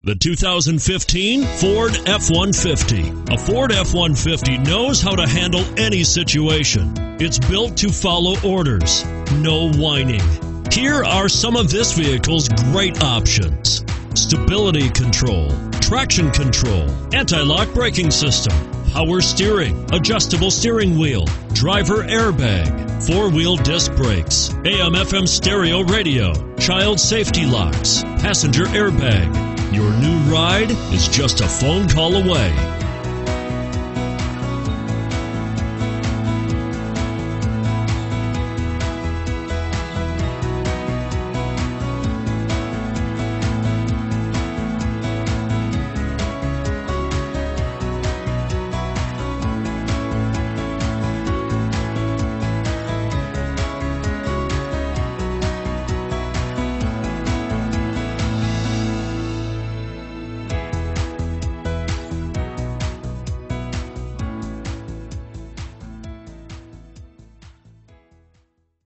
The 2015 Ford F-150. A Ford F-150 knows how to handle any situation. It's built to follow orders, no whining. Here are some of this vehicle's great options: stability control, traction control, anti-lock braking system, power steering, adjustable steering wheel, driver airbag, four-wheel disc brakes, AM/FM stereo radio, child safety locks, passenger airbag. Your new ride is just a phone call away.